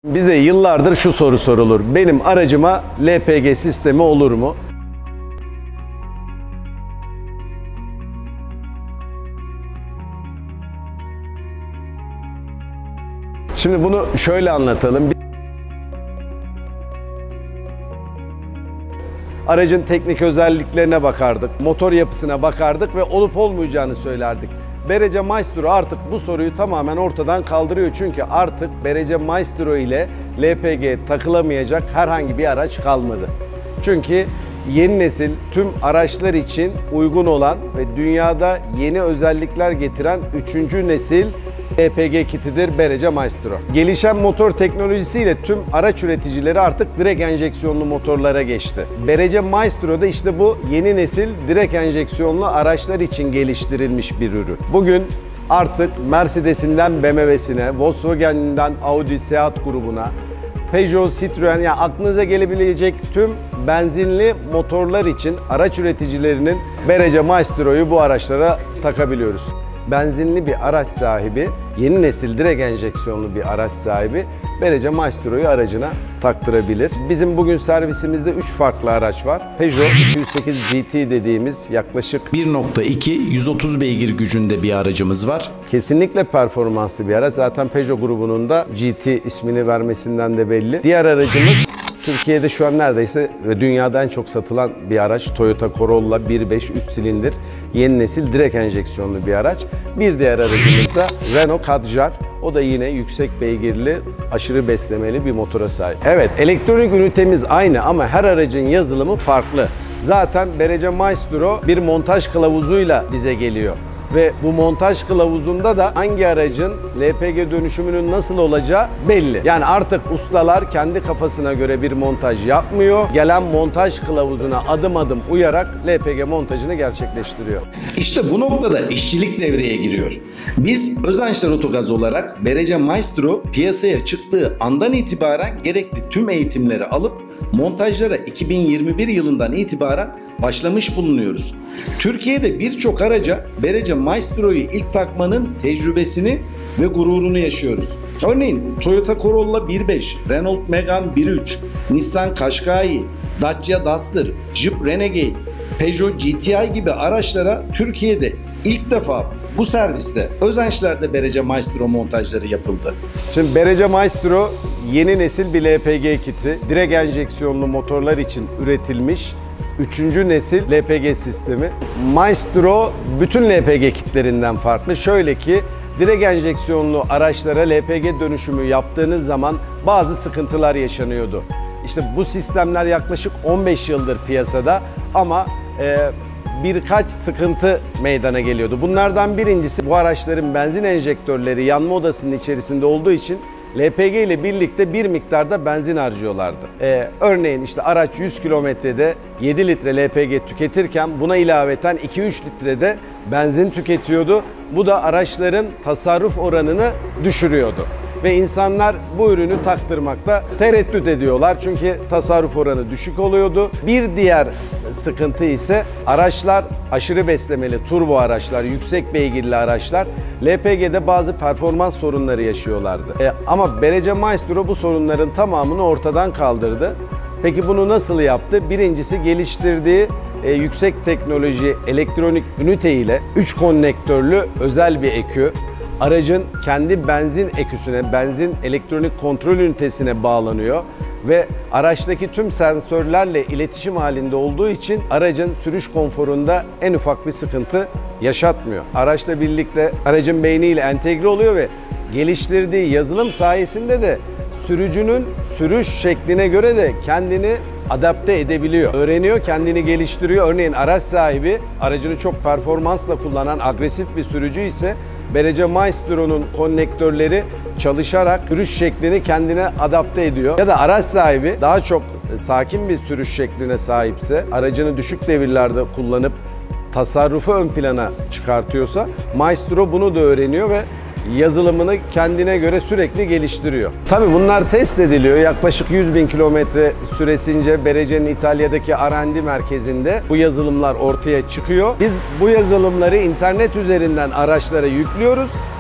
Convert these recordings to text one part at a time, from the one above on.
Bize yıllardır şu soru sorulur. Benim aracıma LPG sistemi olur mu? Şimdi bunu şöyle anlatalım. Aracın teknik özelliklerine bakardık, motor yapısına bakardık ve olup olmayacağını söylerdik. Berece Maestro artık bu soruyu tamamen ortadan kaldırıyor. Çünkü artık Berece Maestro ile LPG takılamayacak herhangi bir araç kalmadı. Çünkü yeni nesil tüm araçlar için uygun olan ve dünyada yeni özellikler getiren 3. nesil LPG kitidir Berece Maestro. Gelişen motor teknolojisiyle tüm araç üreticileri artık direkt enjeksiyonlu motorlara geçti. Berece Maestro da işte bu yeni nesil direkt enjeksiyonlu araçlar için geliştirilmiş bir ürün. Bugün artık Mercedes'inden BMW'sine, Volkswagen'den Audi, Seat grubuna, Peugeot, Citroen, yani aklınıza gelebilecek tüm benzinli motorlar için araç üreticilerinin Berece Maestro'yu bu araçlara takabiliyoruz. Benzinli bir araç sahibi, yeni nesil direkt enjeksiyonlu bir araç sahibi Berece Maestro'yu aracına taktırabilir. Bizim bugün servisimizde 3 farklı araç var. Peugeot 208 GT dediğimiz yaklaşık 1.2 130 beygir gücünde bir aracımız var. Kesinlikle performanslı bir araç. Zaten Peugeot grubunun da GT ismini vermesinden de belli. Diğer aracımız Türkiye'de şu an neredeyse ve dünyada en çok satılan bir araç. Toyota Corolla 1.5 3 silindir yeni nesil direkt enjeksiyonlu bir araç. Bir diğer aracımız da Renault Kadjar. O da yine yüksek beygirli, aşırı beslemeli bir motora sahip. Evet, elektronik ünitemiz aynı ama her aracın yazılımı farklı. Zaten Berece Maestro bir montaj kılavuzuyla bize geliyor. Ve bu montaj kılavuzunda da hangi aracın LPG dönüşümünün nasıl olacağı belli. Yani artık ustalar kendi kafasına göre bir montaj yapmıyor. Gelen montaj kılavuzuna adım adım uyarak LPG montajını gerçekleştiriyor. İşte bu noktada işçilik devreye giriyor. Biz Özençler Otogaz olarak Berece Maestro piyasaya çıktığı andan itibaren gerekli tüm eğitimleri alıp montajlara 2021 yılından itibaren başlamış bulunuyoruz. Türkiye'de birçok araca Berece Maestro'yu ilk takmanın tecrübesini ve gururunu yaşıyoruz. Örneğin Toyota Corolla 1.5, Renault Megane 1.3, Nissan Qashqai, Dacia Duster, Jeep Renegade, Peugeot GTI gibi araçlara Türkiye'de ilk defa bu serviste Özençler'de Berece Maestro montajları yapıldı. Şimdi Berece Maestro yeni nesil bir LPG kiti. Direkt enjeksiyonlu motorlar için üretilmiş 3. nesil LPG sistemi. Maestro bütün LPG kitlerinden farklı. Şöyle ki direkt enjeksiyonlu araçlara LPG dönüşümü yaptığınız zaman bazı sıkıntılar yaşanıyordu. İşte bu sistemler yaklaşık 15 yıldır piyasada ama birkaç sıkıntı meydana geliyordu. Bunlardan birincisi bu araçların benzin enjektörleri yanma odasının içerisinde olduğu için LPG ile birlikte bir miktarda benzin harcıyorlardı. Örneğin işte araç 100 kilometrede 7 litre LPG tüketirken buna ilaveten 2-3 litrede benzin tüketiyordu. Bu da araçların tasarruf oranını düşürüyordu. Ve insanlar bu ürünü taktırmakta tereddüt ediyorlar çünkü tasarruf oranı düşük oluyordu. Bir diğer sıkıntı ise araçlar aşırı beslemeli turbo araçlar, yüksek beygirli araçlar LPG'de bazı performans sorunları yaşıyorlardı. Ama Berece Maestro bu sorunların tamamını ortadan kaldırdı. Peki bunu nasıl yaptı? Birincisi geliştirdiği yüksek teknoloji elektronik ünite ile 3 konnektörlü özel bir ekü. Aracın kendi benzin eküsüne, benzin elektronik kontrol ünitesine bağlanıyor ve araçtaki tüm sensörlerle iletişim halinde olduğu için aracın sürüş konforunda en ufak bir sıkıntı yaşatmıyor. Araçla birlikte aracın beyniyle entegre oluyor ve geliştirdiği yazılım sayesinde de sürücünün sürüş şekline göre de kendini adapte edebiliyor. Öğreniyor, kendini geliştiriyor. Örneğin araç sahibi aracını çok performansla kullanan agresif bir sürücü ise Berece Maestro'nun konnektörleri çalışarak sürüş şeklini kendine adapte ediyor. Ya da araç sahibi daha çok sakin bir sürüş şekline sahipse, aracını düşük devirlerde kullanıp tasarrufu ön plana çıkartıyorsa Maestro bunu da öğreniyor ve yazılımını kendine göre sürekli geliştiriyor. Tabii bunlar test ediliyor. Yaklaşık 100.000 kilometre süresince Berece'nin İtalya'daki R&D merkezinde bu yazılımlar ortaya çıkıyor. Biz bu yazılımları internet üzerinden araçlara yüklüyoruz.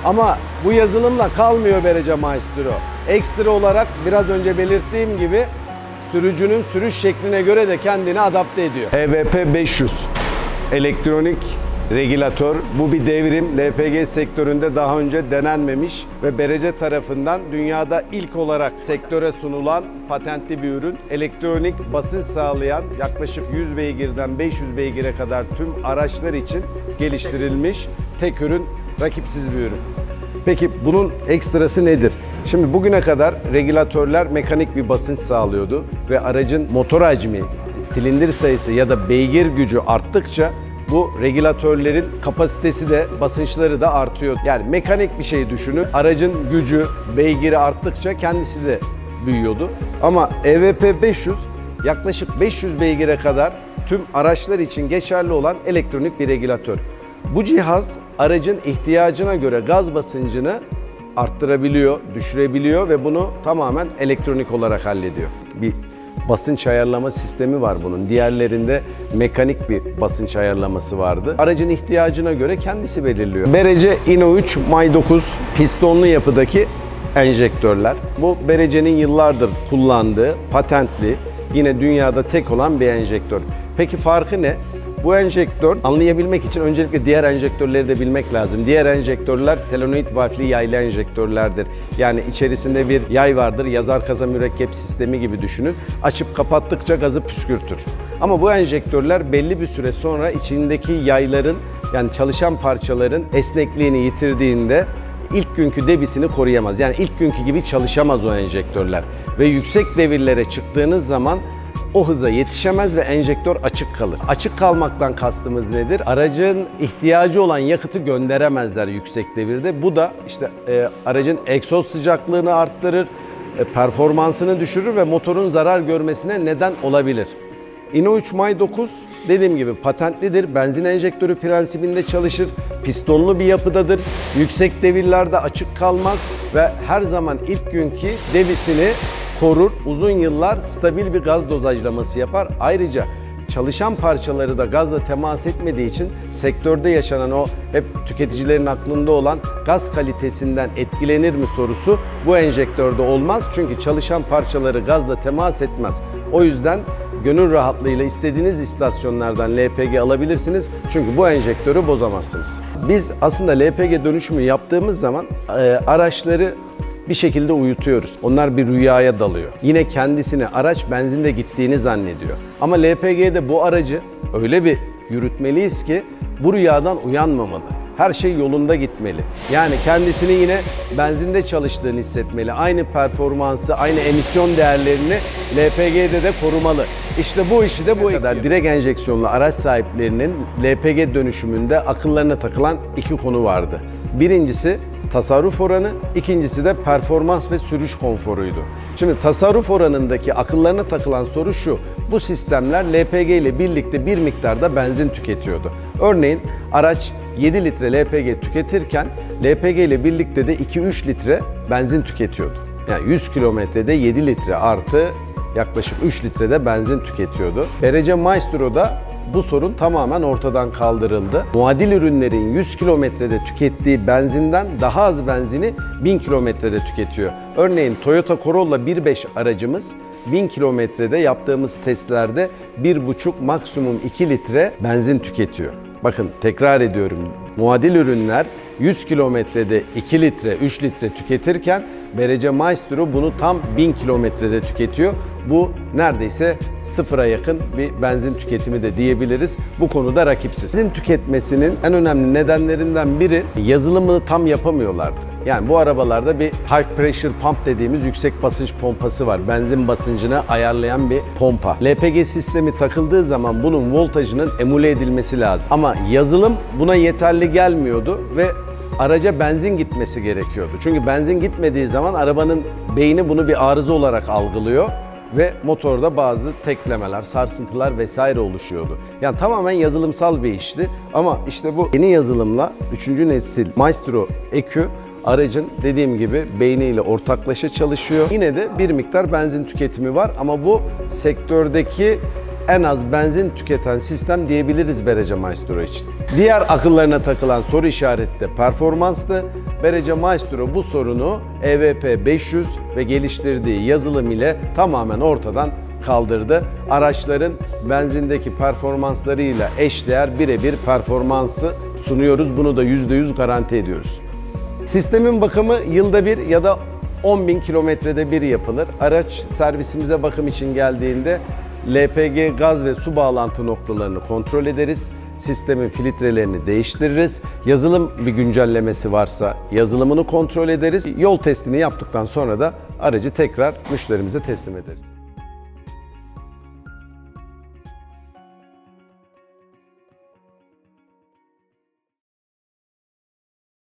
Ama bu yazılımla kalmıyor Berece Maestro. Ekstra olarak biraz önce belirttiğim gibi sürücünün sürüş şekline göre de kendini adapte ediyor. EVP 500 elektronik regülatör. Bu bir devrim. LPG sektöründe daha önce denenmemiş ve Berece tarafından dünyada ilk olarak sektöre sunulan patentli bir ürün. Elektronik basınç sağlayan yaklaşık 100 beygirden 500 beygire kadar tüm araçlar için geliştirilmiş tek ürün, rakipsiz bir ürün. Peki bunun ekstrası nedir? Şimdi bugüne kadar regülatörler mekanik bir basınç sağlıyordu ve aracın motor hacmi, silindir sayısı ya da beygir gücü arttıkça bu regülatörlerin kapasitesi de basınçları da artıyor. Yani mekanik bir şey düşünün. Aracın gücü, beygiri arttıkça kendisi de büyüyordu. Ama EVP 500 yaklaşık 500 beygire kadar tüm araçlar için geçerli olan elektronik bir regülatör. Bu cihaz aracın ihtiyacına göre gaz basıncını arttırabiliyor, düşürebiliyor ve bunu tamamen elektronik olarak hallediyor. Bir basınç ayarlama sistemi var bunun. Diğerlerinde mekanik bir basınç ayarlaması vardı. Aracın ihtiyacına göre kendisi belirliyor. Berece Inno 3 May 9 pistonlu yapıdaki enjektörler. Bu Berece'nin yıllardır kullandığı patentli, yine dünyada tek olan bir enjektör. Peki farkı ne? Bu enjektör anlayabilmek için öncelikle diğer enjektörleri de bilmek lazım. Diğer enjektörler solenoid valfli yaylı enjektörlerdir. Yani içerisinde bir yay vardır, yazar kaza mürekkep sistemi gibi düşünün. Açıp kapattıkça gazı püskürtür. Ama bu enjektörler belli bir süre sonra içindeki yayların, yani çalışan parçaların esnekliğini yitirdiğinde ilk günkü debisini koruyamaz. Yani ilk günkü gibi çalışamaz o enjektörler. Ve yüksek devirlere çıktığınız zaman o hıza yetişemez ve enjektör açık kalır. Açık kalmaktan kastımız nedir? Aracın ihtiyacı olan yakıtı gönderemezler yüksek devirde. Bu da işte aracın egzoz sıcaklığını arttırır, performansını düşürür ve motorun zarar görmesine neden olabilir. Inno 3 May 9 dediğim gibi patentlidir. Benzin enjektörü prensibinde çalışır. Pistonlu bir yapıdadır. Yüksek devirlerde açık kalmaz ve her zaman ilk günkü debisini korur. Uzun yıllar stabil bir gaz dozajlaması yapar. Ayrıca çalışan parçaları da gazla temas etmediği için sektörde yaşanan o hep tüketicilerin aklında olan gaz kalitesinden etkilenir mi sorusu bu enjektörde olmaz. Çünkü çalışan parçaları gazla temas etmez. O yüzden gönül rahatlığıyla istediğiniz istasyonlardan LPG alabilirsiniz. Çünkü bu enjektörü bozamazsınız. Biz aslında LPG dönüşümü yaptığımız zaman araçları bir şekilde uyutuyoruz. Onlar bir rüyaya dalıyor. Yine kendisini araç benzinde gittiğini zannediyor. Ama LPG'de bu aracı öyle bir yürütmeliyiz ki bu rüyadan uyanmamalı. Her şey yolunda gitmeli. Yani kendisini yine benzinde çalıştığını hissetmeli. Aynı performansı, aynı emisyon değerlerini LPG'de de korumalı. İşte bu işi de bu kadar. Direkt enjeksiyonlu araç sahiplerinin LPG dönüşümünde akıllarına takılan iki konu vardı. Birincisi tasarruf oranı, ikincisi de performans ve sürüş konforuydu. Şimdi tasarruf oranındaki akıllarına takılan soru şu: bu sistemler LPG ile birlikte bir miktarda benzin tüketiyordu. Örneğin araç 7 litre LPG tüketirken LPG ile birlikte de 2-3 litre benzin tüketiyordu. Yani 100 kilometrede 7 litre artı yaklaşık 3 litrede benzin tüketiyordu. Berece Maestro'da bu sorun tamamen ortadan kaldırıldı. Muadil ürünlerin 100 kilometrede tükettiği benzinden daha az benzini 1000 kilometrede tüketiyor. Örneğin Toyota Corolla 1.5 aracımız 1000 kilometrede yaptığımız testlerde 1,5 maksimum 2 litre benzin tüketiyor. Bakın tekrar ediyorum, muadil ürünler 100 kilometrede 2 litre, 3 litre tüketirken Berece Maestro bunu tam 1000 kilometrede tüketiyor. Bu neredeyse sıfıra yakın bir benzin tüketimi de diyebiliriz. Bu konuda rakipsiz. Benzin tüketmesinin en önemli nedenlerinden biri yazılımını tam yapamıyorlardı. Yani bu arabalarda bir high pressure pump dediğimiz yüksek basınç pompası var. Benzin basıncını ayarlayan bir pompa. LPG sistemi takıldığı zaman bunun voltajının emule edilmesi lazım. Ama yazılım buna yeterli gelmiyordu ve araca benzin gitmesi gerekiyordu. Çünkü benzin gitmediği zaman arabanın beyni bunu bir arıza olarak algılıyor ve motorda bazı teklemeler, sarsıntılar vesaire oluşuyordu. Yani tamamen yazılımsal bir işti. Ama işte bu yeni yazılımla 3. nesil Maestro EQ aracın dediğim gibi beyniyle ortaklaşa çalışıyor. Yine de bir miktar benzin tüketimi var ama bu sektördeki en az benzin tüketen sistem diyebiliriz Berece Maestro için. Diğer akıllarına takılan soru işareti de performanstı. Berece Maestro bu sorunu EVP 500 ve geliştirdiği yazılım ile tamamen ortadan kaldırdı. Araçların benzindeki performanslarıyla eşdeğer birebir performansı sunuyoruz. Bunu da %100 garanti ediyoruz. Sistemin bakımı yılda bir ya da 10.000 kilometrede bir yapılır. Araç servisimize bakım için geldiğinde LPG gaz ve su bağlantı noktalarını kontrol ederiz. Sistemin filtrelerini değiştiririz. Yazılım bir güncellemesi varsa yazılımını kontrol ederiz. Yol testini yaptıktan sonra da aracı tekrar müşterimize teslim ederiz.